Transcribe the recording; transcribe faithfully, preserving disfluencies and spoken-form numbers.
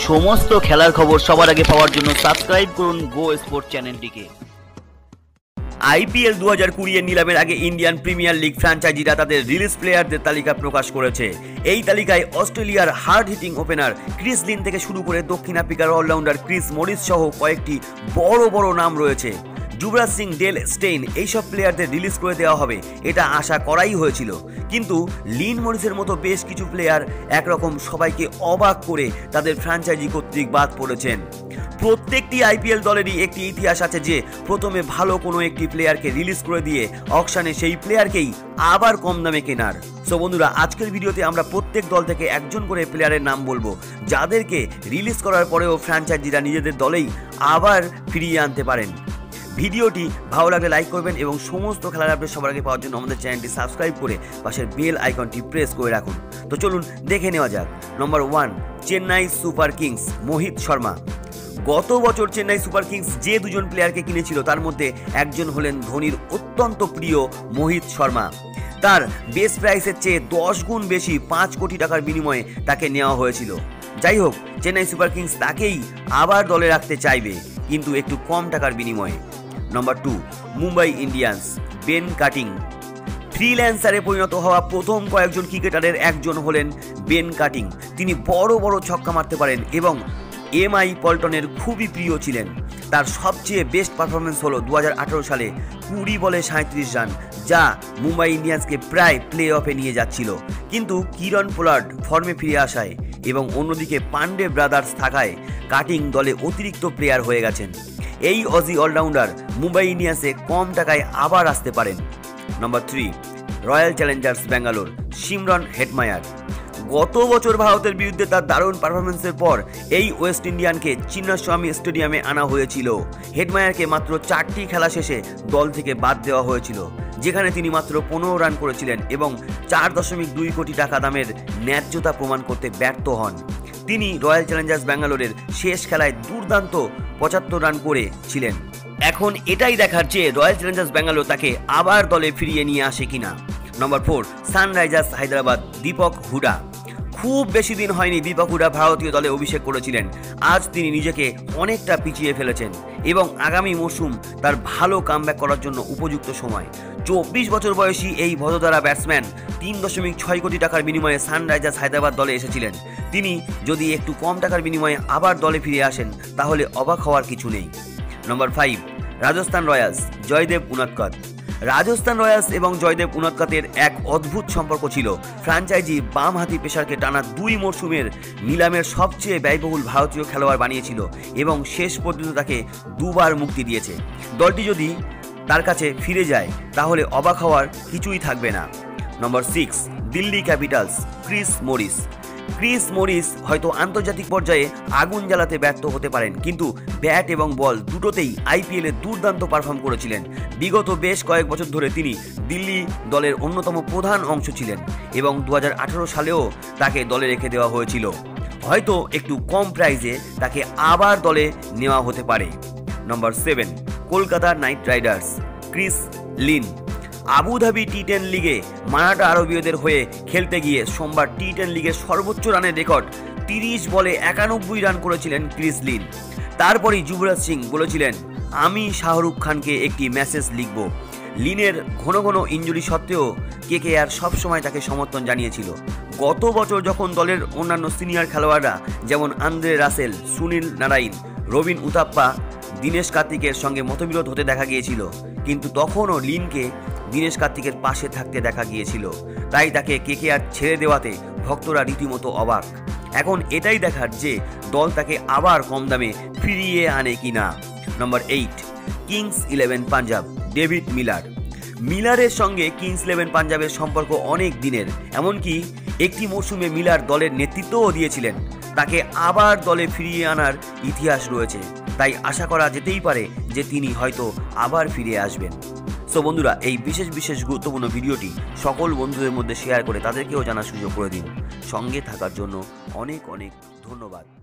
সমস্ত খেলার খবর সবার আগে পাওয়ার জন্য সাবস্ক্রাইব করুন গো স্পোর্ট চ্যানেলটিকে। আইপিএল দু হাজার কুড়ি এর নিলামের আগে ইন্ডিয়ান প্রিমিয়ার লিগ ফ্র্যাঞ্চাইজিরা তাদের রিলিজ প্লেয়ারদের তালিকা প্রকাশ করেছে। এই তালিকায় অস্ট্রেলিয়ার hard hitting opener Chris Lynn থেকে শুরু করে দক্ষিণ আফ্রিকার অলরাউন্ডার ক্রিস মরিস সহ কয়েকটি বড় বড় নাম রয়েছে। যুবরাজ সিং, ডেল স্টেইন এইসব প্লেয়ারদের রিলিজ করে দেওয়া হবে এটা আশা করাই হয়েছিল, কিন্তু লিন মরিসের মতো বেশ কিছু প্লেয়ার একরকম সবাইকে অবাক করে তাদের ফ্র্যাঞ্চাইজি কর্তৃক বাদ পড়েছেন। প্রত্যেকটি আইপিএল দলেরই একটি ইতিহাস আছে যে প্রথমে ভালো কোনো একটি প্লেয়ারকে রিলিজ করে দিয়ে অকশনে সেই প্লেয়ারকেই আবার কম দামে কেনার। সো বন্ধুরা, আজকের ভিডিওতে আমরা প্রত্যেক দল থেকে একজন করে প্লেয়ারের নাম বলবো যাদেরকে রিলিজ করার পরেও ফ্র্যাঞ্চাইজিরা নিজেদের দলেই আবার ফিরিয়ে আনতে পারেন। ভিডিওটি ভালো লাগলে লাইক করবেন এবং সমস্ত খেলার আপডেট সবার আগে পাওয়ার জন্য আমাদের চ্যানেলটি সাবস্ক্রাইব করে পাশের বেল আইকনটি প্রেস করে রাখুন। তো চলুন দেখে নেওয়া যাক। Number one, Chennai Super Kings Mohit Sharma. গত বছর চেন্নাই সুপার কিংস যে দুজন প্লেয়ারকে কিনেছিল তার মধ্যে একজন হলেন ধোনির অত্যন্ত প্রিয় মোহিত শর্মা। তার বেস প্রাইসের চেয়ে দশ গুণ বেশি পাঁচ কোটি টাকার বিনিময়ে তাকে নেওয়া হয়েছিল। যাই হোক, চেন্নাই সুপার কিংস তাকেই আবার দলে রাখতে চাইবে, কিন্তু একটু কম টাকার বিনিময়ে। Number two, Mumbai Indians Ben Cutting. ফ্রিল্যান্সারে পরিণত হওয়া প্রথম কয়েকজন ক্রিকেটারের একজন হলেন বেন কাটিং। তিনি বড় বড় ছক্কা মারতে পারেন এবং এম আই পল্টনের খুবই প্রিয় ছিলেন। তার সবচেয়ে বেস্ট পারফরমেন্স হলো দু হাজার আঠারো সালে কুড়ি বলে সাঁত্রিশ রান, যা মুম্বাই ইন্ডিয়ান্সকে প্রায় প্লে অফে নিয়ে যাচ্ছিল। কিন্তু কিরণ পোলার্ড ফর্মে ফিরে আসায় এবং অন্যদিকে পান্ডে ব্রাদার্স থাকায় কাটিং দলে অতিরিক্ত প্লেয়ার হয়ে গেছেন। এই অজি অলরাউন্ডার মুম্বাই ইন্ডিয়ান্সে কম টাকায় আবার আসতে পারেন। Number three, Royal Challengers Bangalore Shimron Hetmyer. গত বছর ভারতের বিরুদ্ধে তার দারুণ পারফরমেন্সের পর এই ওয়েস্ট ইন্ডিয়ানকে চিন্নাস্বামী স্টেডিয়ামে আনা হয়েছিল। হেটমায়ারকে মাত্র চারটি খেলা শেষে দল থেকে বাদ দেওয়া হয়েছিল, যেখানে তিনি মাত্র পনেরো রান করেছিলেন এবং চার দশমিক দুই কোটি টাকা দামের ন্যায্যতা প্রমাণ করতে ব্যর্থ হন। তিনি রয়্যাল চ্যালেঞ্জার্স ব্যাঙ্গালোরের শেষ খেলায় দুর্দান্ত পঁচাত্তর রান করেছিলেন। এখন এটাই দেখার যে রয়্যাল চ্যালেঞ্জার্স ব্যাঙ্গালোর তাকে আবার দলে ফিরিয়ে নিয়ে আসে কিনা। Number four, Sunrisers Hyderabad Deepak Hooda. খুব বেশি দিন হয়নি দীপক হুডা ভারতীয় দলে অভিষেক করেছিলেন। আজ তিনি নিজেকে অনেকটা পিছিয়ে ফেলেছেন এবং আগামী মরশুম তার ভালো কামব্যাক করার জন্য উপযুক্ত সময়। চব্বিশ বছর বয়সী এই ভদধারা ব্যাটসম্যান তিন দশমিক ছয় কোটি টাকার বিনিময়ে সানরাইজার্স হায়দ্রাবাদ দলে এসেছিলেন। তিনি যদি একটু কম টাকার বিনিময়ে আবার দলে ফিরে আসেন তাহলে অবাক হওয়ার কিছু নেই। Number five, Rajasthan Royals Jaydev Unadkat. Rajasthan Royals এবং জয়দেব উনাদকতের এক অদ্ভুত সম্পর্ক ছিল। ফ্র্যাঞ্চাইজি বাম হাতি পেসারকে টানা দুই মরশুমের নিলামের সবচেয়ে ব্যয়বহুল ভারতীয় খেলোয়াড় বানিয়েছিল এবং শেষ পর্যন্ত তাকে দুবার মুক্তি দিয়েছে। দলটি যদি তার কাছে ফিরে যায় তাহলে অবাক হওয়ার কিছুই থাকবে না। Number six, Delhi Capitals Chris Morris. Chris Morris হয়তো আন্তর্জাতিক পর্যায়ে আগুন জ্বালাতে ব্যর্থ হতে পারেন, কিন্তু ব্যাট এবং বল দুটোতেই আইপিএলে দুর্দান্ত পারফর্ম করেছিলেন। বিগত বেশ কয়েক বছর ধরে তিনি দিল্লি দলের অন্যতম প্রধান অংশ ছিলেন এবং দু হাজার আঠারো সালেও তাকে দলে রেখে দেওয়া হয়েছিল। হয়তো একটু কম প্রাইসে তাকে আবার দলে নেওয়া হতে পারে। Number seven, Kolkata Knight Riders Chris Lynn. Abu Dhabi T ten লিগে মারাঠা আরবীয়দের হয়ে খেলতে গিয়ে সোমবার টি টেন লিগের সর্বোচ্চ রানের রেকর্ড তিরিশ বলে একানব্বই রান করেছিলেন ক্রিস লিন। তারপরই যুবরাজ সিং বলেছিলেন, আমি শাহরুখ খানকে একটি মেসেজ লিখব। লিনের ঘন ঘন ইনজুরি সত্ত্বেও কেকেআর সবসময় তাকে সমর্থন জানিয়েছিল। গত বছর যখন দলের অন্যান্য সিনিয়র খেলোয়াড়রা যেমন Andre Russell, Sunil Narine, Robin Uthappa, Dinesh কার্তিকের সঙ্গে মতবিরোধ হতে দেখা গিয়েছিল, কিন্তু তখনও লিনকে দীনেশ কার্তিকের পাশে থাকতে দেখা গিয়েছিল। তাই তাকে কেকেআর ছেড়ে দেওয়াতে ভক্তরা রীতিমতো অবাক। এখন এটাই দেখার যে দল তাকে আবার কম দামে ফিরিয়ে আনে কিনা। Number eight, Kings Eleven Punjab David Miller. মিলারের সঙ্গে কিংস ইলেভেন পাঞ্জাবের সম্পর্ক অনেক দিনের, এমনকি একটি মরশুমে মিলার দলের নেতৃত্বও দিয়েছিলেন। তাকে আবার দলে ফিরিয়ে আনার ইতিহাস রয়েছে, তাই আশা করা যেতেই পারে যে তিনি হয়তো আবার ফিরে আসবেন। সো বন্ধুরা, এই বিশেষ বিশেষ গুরুত্বপূর্ণ ভিডিওটি সকল বন্ধুদের মধ্যে শেয়ার করে তাদেরকেও জানার সুযোগ করে দিন। সঙ্গে থাকার জন্য অনেক অনেক ধন্যবাদ।